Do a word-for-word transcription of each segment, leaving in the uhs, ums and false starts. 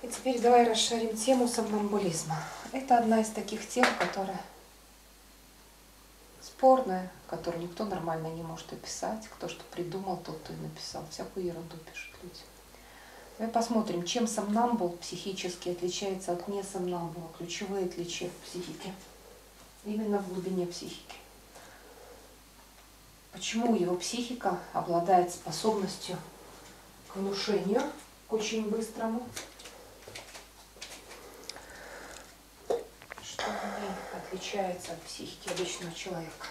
И теперь давай расширим тему сомнамбулизма. Это одна из таких тем, которая спорная, которую никто нормально не может описать. Кто что придумал, тот, кто и написал. Всякую ерунду пишут люди. Давай посмотрим, чем сомнамбул психически отличается от несомнамбула. Ключевые отличия в психике. Именно в глубине психики. Почему его психика обладает способностью к внушению, к очень быстрому. Что в ней отличается от психики обычного человека?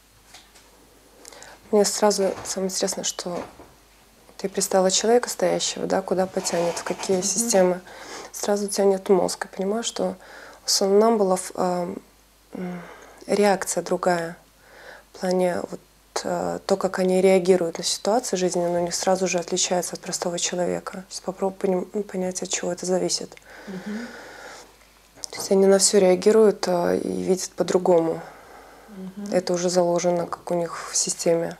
Мне сразу самое интересное, что ты представила человека стоящего, да, куда потянет, в какие mm-hmm. системы. Сразу тянет мозг. И понимаю, что у сомнамбулов э, э, реакция другая. В плане вот, э, то, как они реагируют на ситуации жизненные, у них сразу же отличается от простого человека. Сейчас попробую понять, от чего это зависит. Mm-hmm. То есть они на все реагируют э, и видят по-другому. Mm-hmm. Это уже заложено, как у них в системе.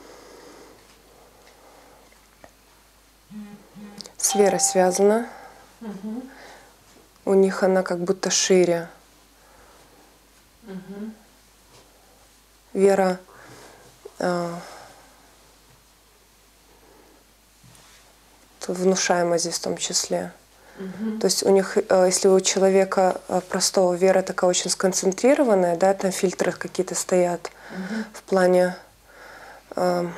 С верой связана. Угу. У них она как будто шире. Угу. Вера э, внушаема здесь в том числе. Угу. То есть у них, э, если у человека э, простого вера такая очень сконцентрированная, да, там фильтры какие-то стоят угу. в плане э,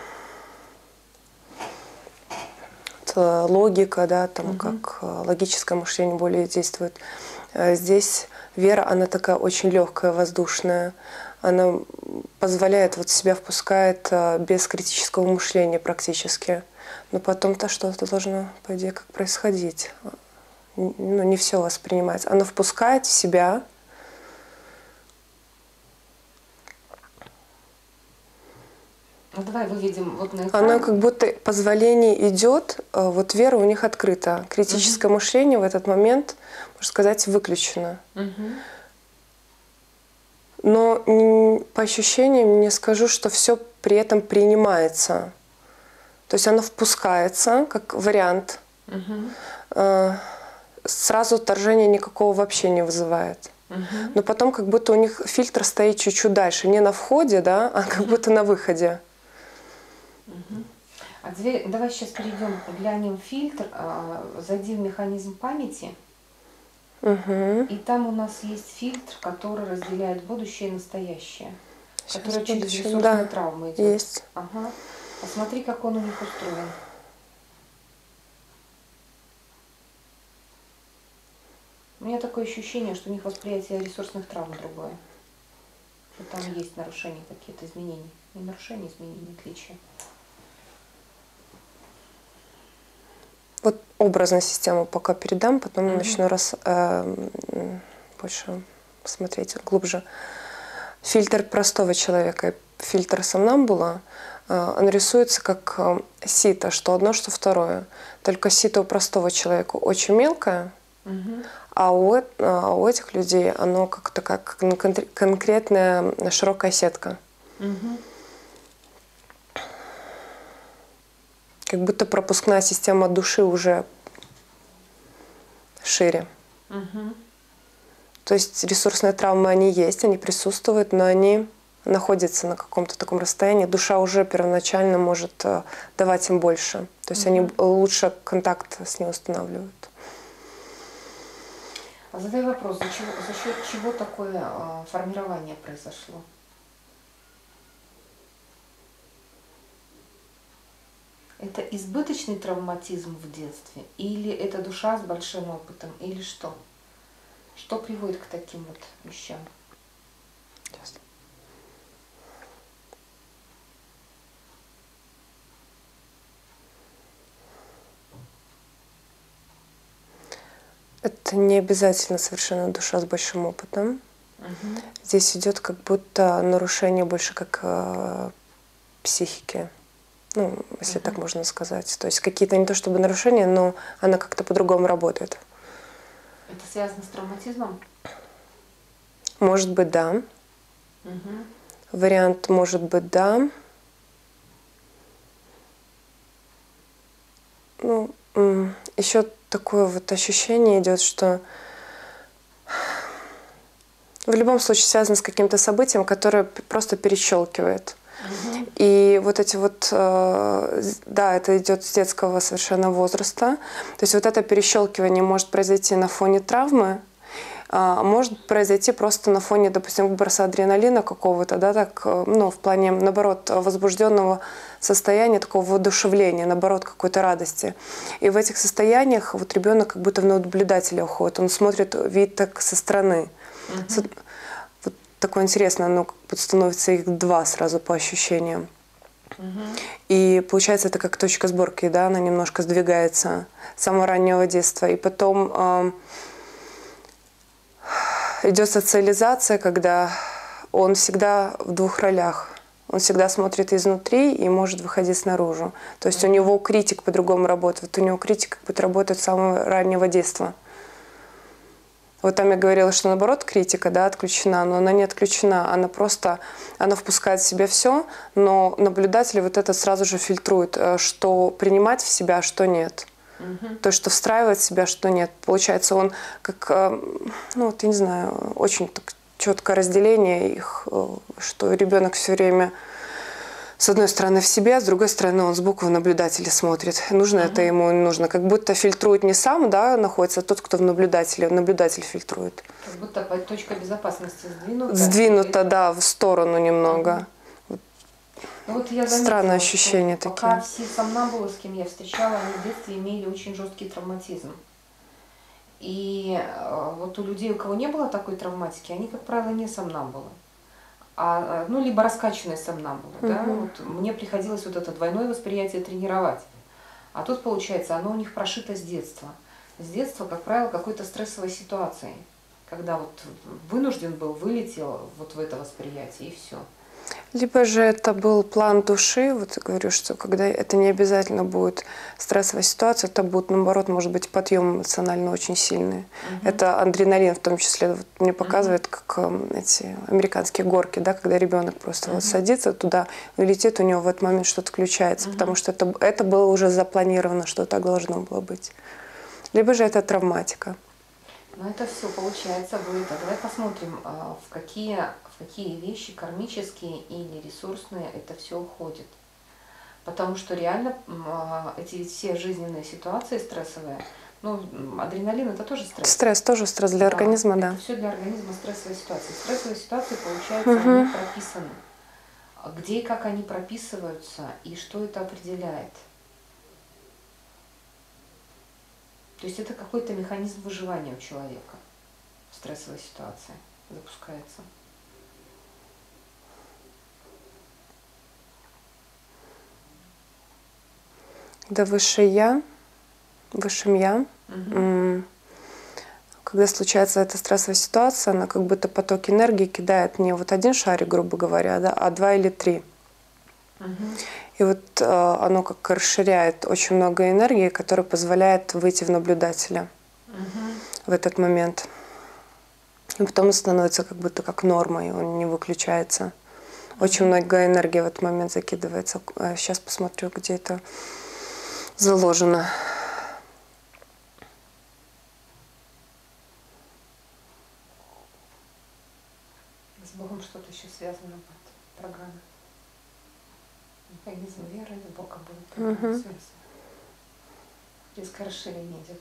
логика, да, там угу. как логическое мышление более действует. Здесь вера, она такая очень легкая, воздушная. Она позволяет, вот себя впускает без критического мышления практически. Но потом-то что-то должно, по идее, как происходить. Ну, не все воспринимается. Она впускает в себя. Ну, давай выведем вот на экран. Она как будто позволение идет, вот вера у них открыта. Критическое угу. мышление в этот момент, можно сказать, выключено. Угу. Но по ощущениям не скажу, что все при этом принимается. То есть оно впускается как вариант. Угу. Сразу отторжения никакого вообще не вызывает. Угу. Но потом как будто у них фильтр стоит чуть-чуть дальше. Не на входе, да, а как будто на выходе. Угу. А теперь давай сейчас перейдем, глянем фильтр, зайди в механизм памяти. Угу. И там у нас есть фильтр, который разделяет будущее и настоящее. Сейчас который через ресурсную да, травму идет. Есть. Ага. Посмотри, как он у них устроен. У меня такое ощущение, что у них восприятие ресурсных травм другое. Что там есть нарушения какие-то, изменения. Не нарушения, изменения, отличия. Вот образную систему пока передам, потом mm-hmm. начну раз, э, больше смотреть глубже. Фильтр простого человека, фильтр сомнамбула, э, он рисуется как э, сито, что одно, что второе. Только сито у простого человека очень мелкое, mm-hmm. а, у, а у этих людей оно как такая как конкретная широкая сетка. Mm-hmm. Как будто пропускная система души уже шире. Угу. То есть ресурсные травмы, они есть, они присутствуют, но они находятся на каком-то таком расстоянии. Душа уже первоначально может давать им больше. То есть угу. они лучше контакт с ней устанавливают. А задай вопрос, за, чего, за счет чего такое э, формирование произошло? Это избыточный травматизм в детстве? Или это душа с большим опытом? Или что? Что приводит к таким вот вещам? Ясно. Это не обязательно совершенно душа с большим опытом. Угу. Здесь идет как будто нарушение больше как э, психики. Ну, если uh-huh. так можно сказать. То есть какие-то не то чтобы нарушения, но она как-то по-другому работает. Это связано с травматизмом? Может быть, да. Uh-huh. Вариант может быть, да. Ну, еще такое вот ощущение идет, что в любом случае связано с каким-то событием, которое просто перещелкивает. Угу. И вот эти вот, да, это идет с детского совершенно возраста. То есть вот это перещелкивание может произойти на фоне травмы, а может произойти просто на фоне, допустим, выброса адреналина какого-то, да, так, ну, в плане, наоборот, возбужденного состояния, такого воодушевления, наоборот, какой-то радости. И в этих состояниях вот ребенок как будто в наблюдателя уходит, он смотрит вид так со стороны. Mm-hmm. Вот такое интересное, оно как будто становится их два сразу по ощущениям. Mm-hmm. И получается, это как точка сборки, да, она немножко сдвигается с самого раннего детства. И потом э, идет социализация, когда он всегда в двух ролях. Он всегда смотрит изнутри и может выходить снаружи. То есть mm-hmm. у него критик по-другому работает. Вот у него критик как будто работает с самого раннего детства. Вот там я говорила, что наоборот критика, да, отключена, но она не отключена, она просто, она впускает в себя все, но наблюдатель вот это сразу же фильтрует, что принимать в себя, а что нет. Угу. То, что встраивает в себя, что нет. Получается, он как, ну вот я не знаю, очень так четкое разделение их, что ребенок все время с одной стороны в себя, с другой стороны он сбоку в наблюдателя смотрит. Нужно uh-huh. это ему, не нужно. Как будто фильтрует не сам, да, находится, а тот, кто в наблюдателе. Наблюдатель фильтрует. Как будто точка безопасности сдвинута. Сдвинута, да, в сторону немного. Uh-huh. Ну, вот я заметила, странные ощущения такие. Пока все сомнамбулы, с кем я встречала, они в детстве имели очень жесткий травматизм. И э, вот у людей, у кого не было такой травматики, они, как правило, не сомнамбулы. А, ну, либо раскачанные сомнамбулы, угу. да, вот мне приходилось вот это двойное восприятие тренировать. А тут, получается, оно у них прошито с детства. С детства, как правило, какой-то стрессовой ситуацией, когда вот вынужден был, вылетел вот в это восприятие, и все. Либо же это был план души, вот я говорю, что когда это не обязательно будет стрессовая ситуация, это будет, наоборот, может быть, подъем эмоционально очень сильный. Uh-huh. Это адреналин в том числе. Вот мне показывает, uh-huh. как э, эти американские горки, да, когда ребенок просто uh-huh. вот садится туда и летит, у него в этот момент что-то включается, uh-huh. потому что это, это было уже запланировано, что так должно было быть. Либо же это травматика. Ну это все получается будет. А давай посмотрим, в какие, в какие вещи кармические или ресурсные это все уходит. Потому что реально эти все жизненные ситуации стрессовые, ну адреналин это тоже стресс. Стресс тоже стресс для да, организма, да. Это все для организма стрессовые ситуации. Стрессовые ситуации, получается, угу. они прописаны. Где и как они прописываются и что это определяет. То есть это какой-то механизм выживания у человека в стрессовой ситуации запускается. Да, высшее я, высшим я, угу. когда случается эта стрессовая ситуация, она как будто поток энергии кидает не вот один шарик, грубо говоря, да, а два или три. Угу. И вот э, оно как расширяет очень много энергии, которая позволяет выйти в наблюдателя угу. в этот момент. И потом он становится как будто как нормой, он не выключается. Угу. Очень много энергии в этот момент закидывается. Сейчас посмотрю, где это заложено. С Богом что-то еще связано в программе. Механизм веры в Бога будет угу. связан. Резкое расширение идет.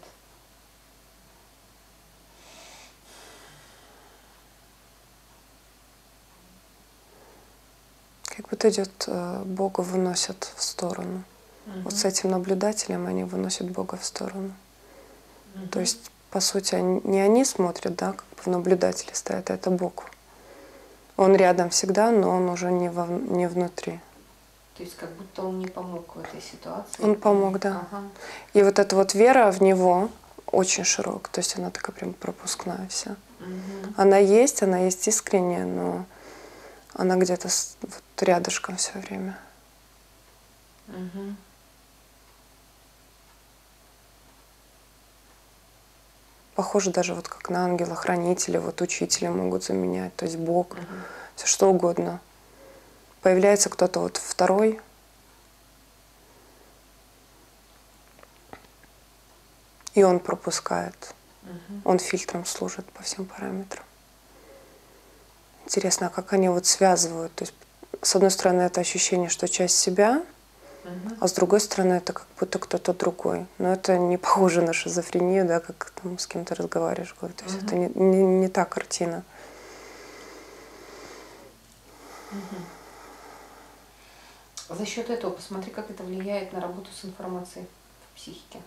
Как будто идет, Бога выносят в сторону. Угу. Вот с этим наблюдателем они выносят Бога в сторону. Угу. То есть, по сути, они, не они смотрят, да, как бы в наблюдателе стоят, а это Бог. Он рядом всегда, но он уже не, во, не внутри. То есть как будто он не помог в этой ситуации. Он помог, да. Ага. И вот эта вот вера в него очень широкая, то есть она такая прям пропускная вся. Угу. Она есть, она есть искренняя, но она где-то вот рядышком все время. Угу. Похоже даже вот как на ангела-хранителя, вот учителя могут заменять, то есть Бог, угу. все что угодно. Появляется кто-то вот второй. и он пропускает. Мгм. Он фильтром служит по всем параметрам. Интересно, а как они вот связывают? То есть, с одной стороны, это ощущение, что часть себя, Мгм. а с другой стороны, это как будто кто-то другой. Но это не похоже на шизофрению, да, как там, с кем ты разговариваешь. То есть Мгм. это не, не, не та картина. Мгм. За счет этого посмотри, как это влияет на работу с информацией в психике.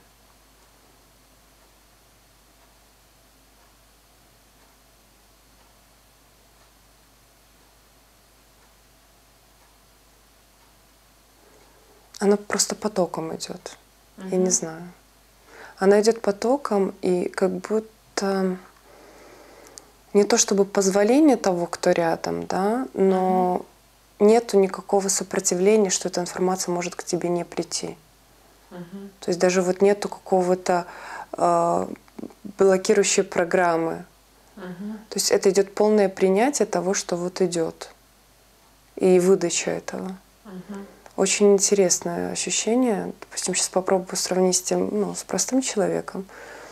Она просто потоком идет. Я Мгм. не знаю. Она идет потоком, и как будто не то чтобы позволение того, кто рядом, да, но нету никакого сопротивления, что эта информация может к тебе не прийти. Мгм. То есть даже вот нету какого-то э, блокирующей программы. Мгм. То есть это идет полное принятие того, что вот идет, и выдача этого. Мгм. Очень интересное ощущение. Допустим, сейчас попробую сравнить с тем, ну, с простым человеком.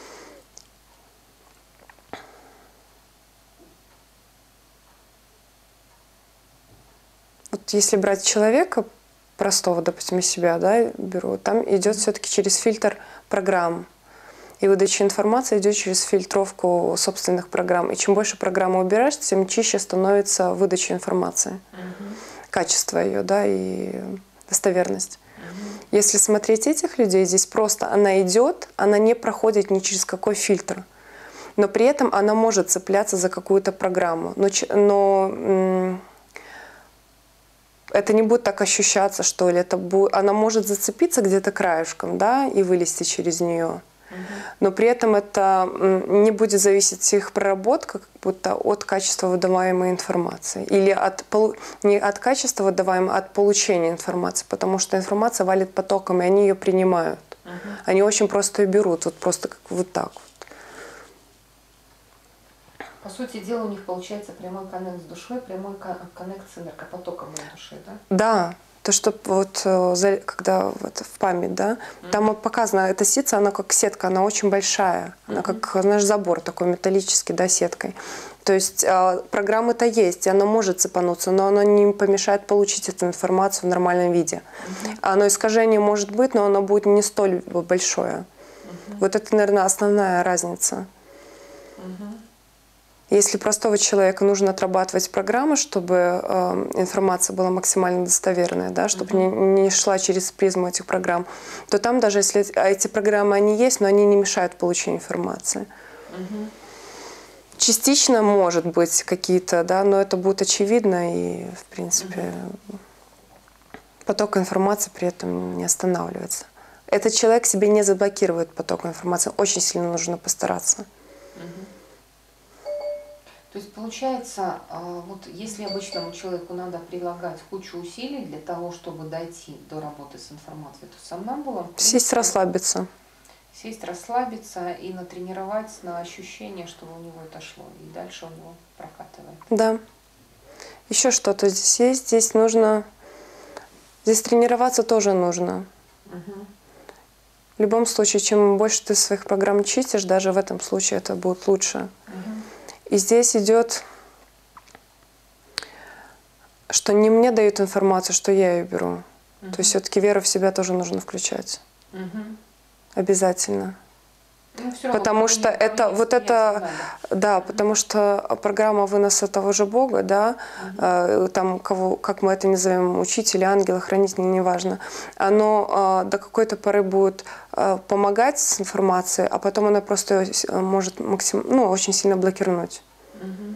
Вот если брать человека простого, допустим, из себя, да, беру, там идет все-таки через фильтр программ. И выдача информации идет через фильтровку собственных программ. И чем больше программы убираешь, тем чище становится выдача информации. Мгм. Качество ее, да, и достоверность. Мгм. Если смотреть этих людей, здесь просто она идет, она не проходит ни через какой фильтр. Но при этом она может цепляться за какую-то программу. Но, но м, это не будет так ощущаться, что ли. Это будет, она может зацепиться где-то краешком, да, и вылезти через нее. Но при этом это не будет зависеть их проработка как будто от качества выдаваемой информации. Или от, не от качества выдаваемой, а от получения информации. Потому что информация валит потоком, и они ее принимают. Uh-huh. Они очень просто ее берут, вот просто как вот так вот. По сути дела, у них получается прямой коннект с душой, прямой коннект с энергопотоком на душе, да? Да. То, что вот когда вот в память, да, mm-hmm. там показано, эта сетка, она как сетка, она очень большая. Она mm-hmm. как наш забор такой металлический, да, сеткой. То есть программа-то есть, и она может цепануться, но она не помешает получить эту информацию в нормальном виде. Mm-hmm. Оно искажение может быть, но оно будет не столь большое. Mm-hmm. Вот это, наверное, основная разница. Mm-hmm. Если простого человека нужно отрабатывать программы, чтобы э, информация была максимально достоверная, да, чтобы uh-huh. не, не шла через призму этих программ, то там даже если эти программы они есть, но они не мешают получению информации. Uh-huh. Частично, может быть, какие-то, да, но это будет очевидно и, в принципе, uh-huh. поток информации при этом не останавливается. Этот человек себе не заблокирует поток информации. Очень сильно нужно постараться. Uh-huh. То есть получается, вот если обычному человеку надо прилагать кучу усилий для того, чтобы дойти до работы с информацией, то сомнамбулам сесть, расслабиться. Сесть, расслабиться и натренировать на ощущение, что у него это шло, и дальше он его прокатывает. Да. Еще что-то здесь есть. Здесь нужно, здесь тренироваться тоже нужно. Угу. В любом случае, чем больше ты своих программ чистишь, даже в этом случае это будет лучше. Угу. И здесь идет, что не мне дают информацию, что я ее беру. Uh-huh. То есть все-таки веру в себя тоже нужно включать. Uh-huh. Обязательно. Ну, потому что это вот это, да, uh-huh. потому что программа выноса того же Бога, да, uh-huh. там кого, как мы это назовем, учитель, ангел, хранитель, неважно, оно до какой-то поры будет помогать с информацией, а потом она просто может максим, ну, очень сильно блокировать. Uh-huh.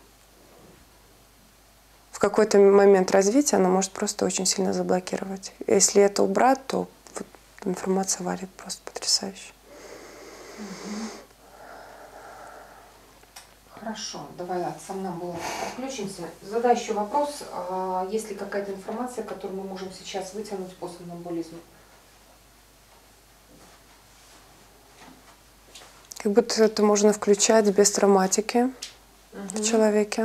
В какой-то момент развития она может просто очень сильно заблокировать. Если это убрать, то вот информация валит просто потрясающе. Хорошо, давай от сомнамбула отключимся. Задай еще вопрос, а есть ли какая-то информация, которую мы можем сейчас вытянуть по сомнамбулизму? Как будто это можно включать без травматики угу. в человеке.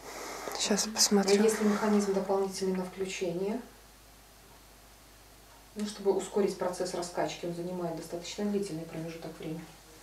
Сейчас я посмотрю. Есть ли механизм дополнительного включения? Ну, чтобы ускорить процесс раскачки, он занимает достаточно длительный промежуток времени.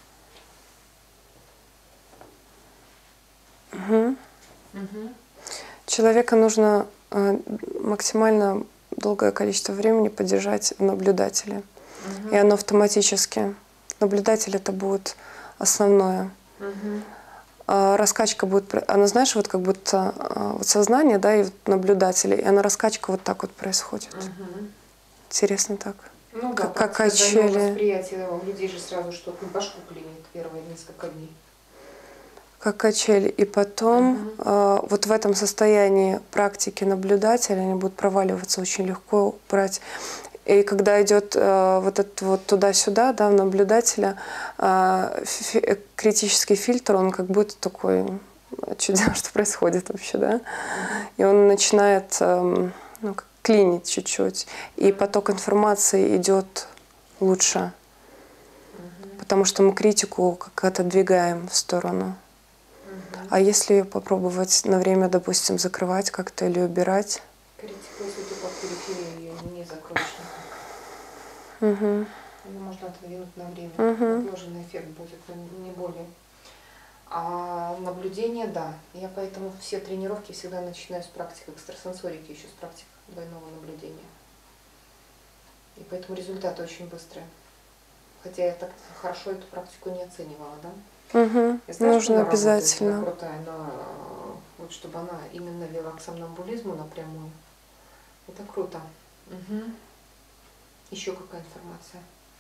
Угу. Угу. Человека нужно э, максимально долгое количество времени поддержать в наблюдателе. Угу. И оно автоматически. Наблюдатель это будет основное. Угу. А раскачка будет, она, знаешь, вот как будто вот сознание, да, и вот наблюдателей, и она раскачка вот так вот происходит. Угу. Интересно так. Ну как, да, как качели. Восприятие у людей же сразу что-то на башку клинит первые несколько дней. Как качели. И потом Угу. э, вот в этом состоянии практики наблюдателя они будут проваливаться очень легко, брать. И когда идет э, вот этот вот туда-сюда, да, в наблюдателя, э, фи критический фильтр, он как будто такой, что, что происходит вообще, да? И он начинает э, ну, как клинить чуть-чуть. И поток информации идет лучше. Потому что мы критику как отодвигаем в сторону. А если ее попробовать на время, допустим, закрывать как-то или убирать? Критику, если ты под периферией ее не закроешь никак. Угу. Ее можно отодвинуть на время. Угу. Отложенный эффект будет, но не более. А наблюдение, да. Я поэтому все тренировки всегда начинаю с практики экстрасенсорики, еще с практики двойного наблюдения. И поэтому результаты очень быстрые. Хотя я так хорошо эту практику не оценивала, да? Угу. Я знаю, что Нужно она работает, обязательно. она крутая, но вот чтобы она именно вела к сомнамбулизму напрямую, это круто. Угу. Еще какая информация?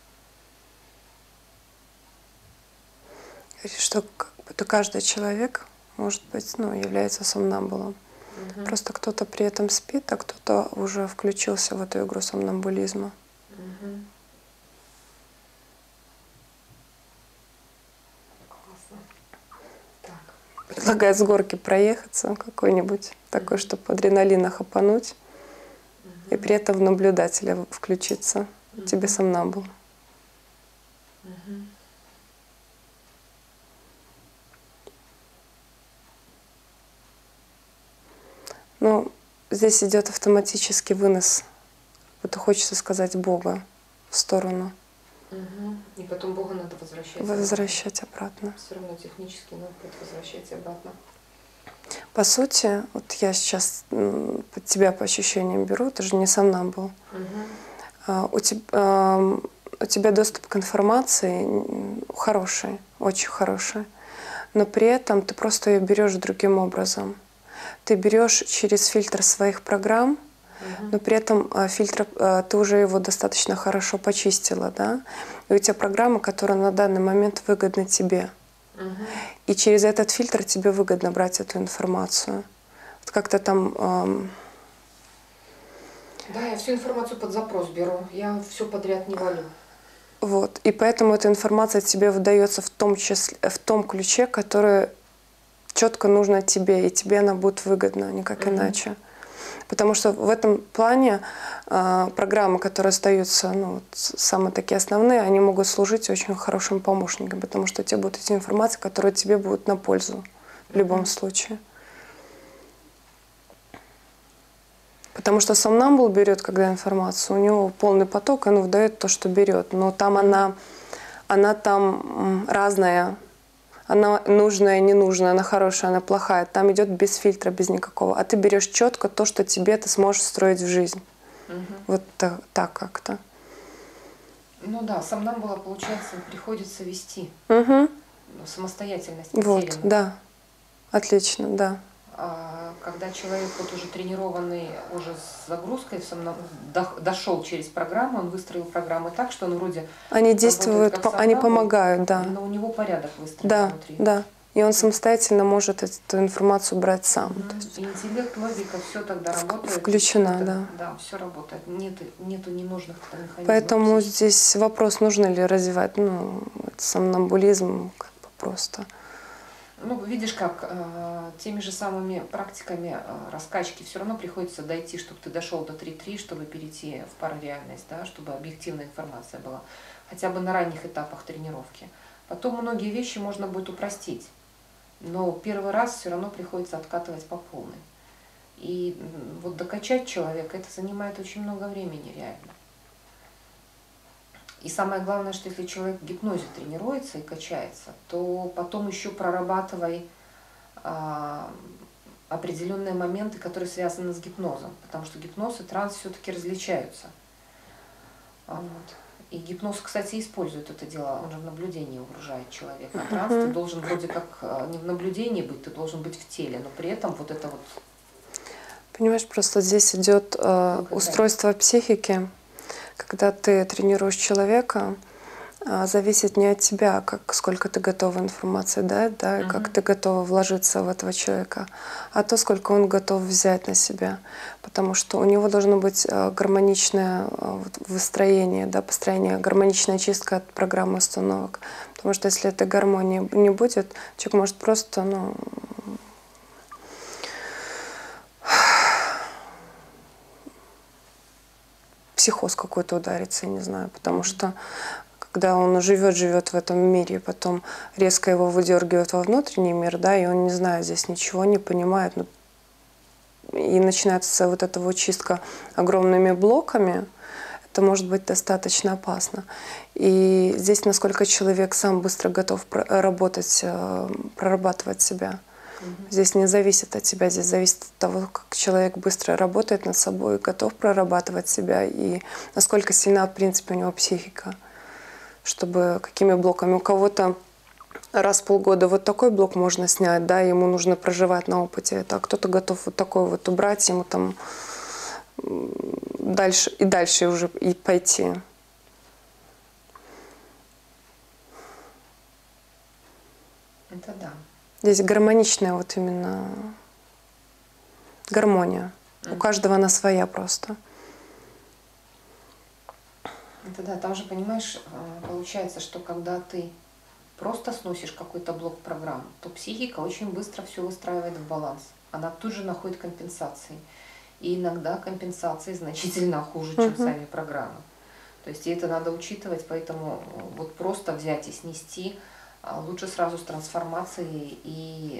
Что как будто каждый человек, может быть, ну, является сомнамбулом. Угу. Просто кто-то при этом спит, а кто-то уже включился в эту игру сомнамбулизма. Угу. Классно. Так. Предлагаю с горки проехаться какой-нибудь, такой, чтобы адреналина хапануть, Угу. и при этом в наблюдателя включиться. Угу. Тебе сомнамбул. Угу. Ну, здесь идет автоматический вынос, вот хочется сказать, Бога в сторону. Угу. И потом Бога надо возвращать. Возвращать обратно. Все равно технически надо будет возвращать обратно. По сути, вот я сейчас м, под тебя по ощущениям беру, ты же не сомнамбул. Угу. А, у, теб, а, у тебя доступ к информации м, хороший, очень хороший, но при этом ты просто ее берешь другим образом. Ты берешь через фильтр своих программ, Угу. но при этом а, фильтр, а, ты уже его достаточно хорошо почистила, да? И у тебя программы, которые на данный момент выгодны тебе. Угу. И через этот фильтр тебе выгодно брать эту информацию. Вот как-то там... Эм... Да, я всю информацию под запрос беру. Я все подряд не валю. Вот. И поэтому эта информация тебе выдается в том числе, в том ключе, который четко нужно тебе, и тебе она будет выгодна, никак Угу. иначе. Потому что в этом плане э, программы, которые остаются, ну, вот, самые такие основные, они могут служить очень хорошим помощником, потому что у тебя будет идти информация, которая тебе будет на пользу в любом Мгм. случае. Потому что сомнамбул берет, когда информацию, у него полный поток, он выдает то, что берет. Но там она, она там разная. Она нужная, ненужная, она хорошая, она плохая. Там идет без фильтра, без никакого. А ты берешь четко то, что тебе ты сможешь встроить в жизнь. Угу. Вот так, так как-то. Ну да, сомнамбула, получается, приходится вести. Угу. Самостоятельность Вот, потеряна. да. Отлично, да. А когда человек вот уже тренированный, уже с загрузкой, в сомнам... до- дошел через программу, он выстроил программу так, что он вроде Они действуют, как по- они сомнамбул, помогают, да. но у него порядок выстроен Да, внутри. да. И он самостоятельно может эту информацию брать сам. Мгм. То есть Интеллект, логика, все тогда в- работает. включена, Это- да. Да, все работает. Нет, нету ненужных там механизмов. Поэтому психики. здесь вопрос, нужно ли развивать ну, сомнамбулизм как бы просто. Ну, видишь как, э, теми же самыми практиками э, раскачки все равно приходится дойти, чтобы ты дошел до три-три, чтобы перейти в парареальность, да, чтобы объективная информация была, хотя бы на ранних этапах тренировки. Потом многие вещи можно будет упростить, но первый раз все равно приходится откатывать по полной. И м, вот докачать человека, это занимает очень много времени реально. И самое главное, что если человек в гипнозе тренируется и качается, то потом еще прорабатывай а, определенные моменты, которые связаны с гипнозом. Потому что гипноз и транс все-таки различаются. Вот. И гипноз, кстати, использует это дело, он же в наблюдении угружает человека. А транс ты должен вроде как не в наблюдении быть, ты должен быть в теле, но при этом вот это вот... Понимаешь, просто здесь идет э, устройство психики, когда ты тренируешь человека, э, зависит не от тебя, как сколько ты готова информации дать, да, и uh-huh. как ты готова вложиться в этого человека, а то, сколько он готов взять на себя. Потому что у него должно быть э, гармоничное э, выстроение, да, построение, гармоничная чистка от программы установок. Потому что если этой гармонии не будет, человек может просто, ну, психоз какой-то ударится, я не знаю, потому что когда он живет, живет в этом мире, потом резко его выдергивают во внутренний мир, да, и он не знает здесь ничего, не понимает, ну, и начинается вот эта вот чистка огромными блоками, это может быть достаточно опасно. И здесь насколько человек сам быстро готов работать, прорабатывать себя. Здесь не зависит от тебя, здесь зависит от того, как человек быстро работает над собой, готов прорабатывать себя и насколько сильна, в принципе, у него психика, чтобы какими блоками. У кого-то раз в полгода вот такой блок можно снять, да, ему нужно проживать на опыте это, а кто-то готов вот такой вот убрать, ему там дальше и дальше уже и пойти. Это да. Здесь гармоничная вот именно гармония. Mm-hmm. У каждого она своя просто. Это да, там же, понимаешь, получается, что когда ты просто сносишь какой-то блок программ, то психика очень быстро все выстраивает в баланс. Она тут же находит компенсации. И иногда компенсации значительно хуже, чем mm-hmm. сами программы. То есть и это надо учитывать, поэтому вот просто взять и снести лучше сразу с трансформацией и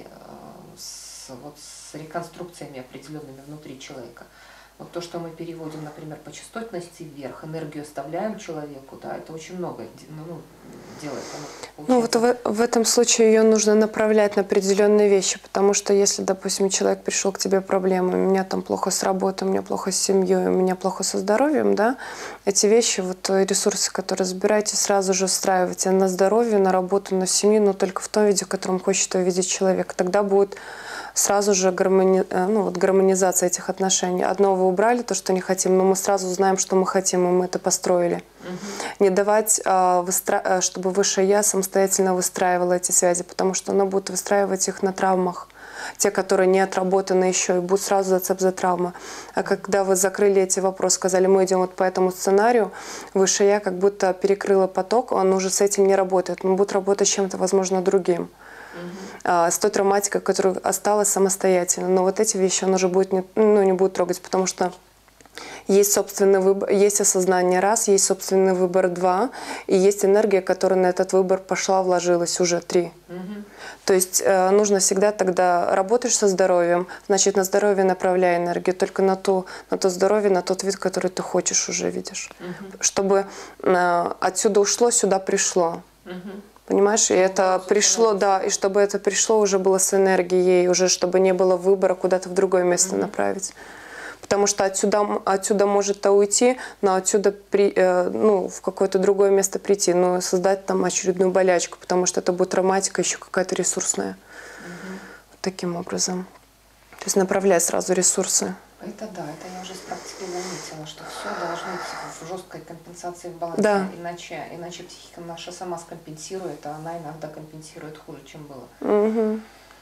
с, вот, с реконструкциями определенными внутри человека. Вот то, что мы переводим, например, по частотности вверх, энергию оставляем человеку, да, это очень много ну, делает. Ну вот в, в этом случае ее нужно направлять на определенные вещи, потому что если, допустим, человек пришел к тебе проблемой, у меня там плохо с работой, у меня плохо с семьей, у меня плохо со здоровьем, да, эти вещи, вот ресурсы, которые забираете, сразу же встраивайте на здоровье, на работу, на семью, но только в том виде, в котором хочет увидеть человек. Тогда будет сразу же гармони... ну, вот гармонизация этих отношений. Одно вы убрали, то, что не хотим, но мы сразу знаем, что мы хотим, и мы это построили. Угу. Не давать, а, выстра... чтобы Высшее Я самостоятельно выстраивало эти связи, потому что оно будет выстраивать их на травмах. Те, которые не отработаны еще, и будут сразу зацеп за травмы. А когда вы закрыли эти вопросы, сказали, мы идем вот по этому сценарию, Высшее Я как будто перекрыло поток, он уже с этим не работает. Он будет работать чем-то, возможно, другим. Uh-huh. С той травматикой, которая осталась самостоятельно. Но вот эти вещи он уже будет не, ну, не будет трогать, потому что есть собственный выбор, есть осознание раз, есть собственный выбор два, и есть энергия, которая на этот выбор пошла, вложилась уже три. Uh-huh. То есть э, нужно всегда тогда работаешь со здоровьем, значит на здоровье направляй энергию, только на то, на то здоровье, на тот вид, который ты хочешь уже видишь. Uh-huh. Чтобы э, отсюда ушло, сюда пришло. Uh-huh. Понимаешь, и это пришло, да, и чтобы это пришло, уже было с энергией, уже чтобы не было выбора куда-то в другое место mm-hmm. направить. Потому что отсюда, отсюда может уйти, но отсюда при, э, ну, в какое-то другое место прийти, но создать там очередную болячку, потому что это будет травматика еще какая-то ресурсная. Mm-hmm. Вот таким образом. То есть направлять сразу ресурсы. Это да, это я уже с практики заметила, что все должно быть в жесткой компенсации в балансе, да. иначе, иначе психика наша сама скомпенсирует, а она иногда компенсирует хуже, чем было. Угу.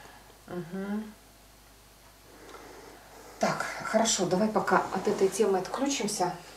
Угу. Так, хорошо, давай пока от этой темы отключимся.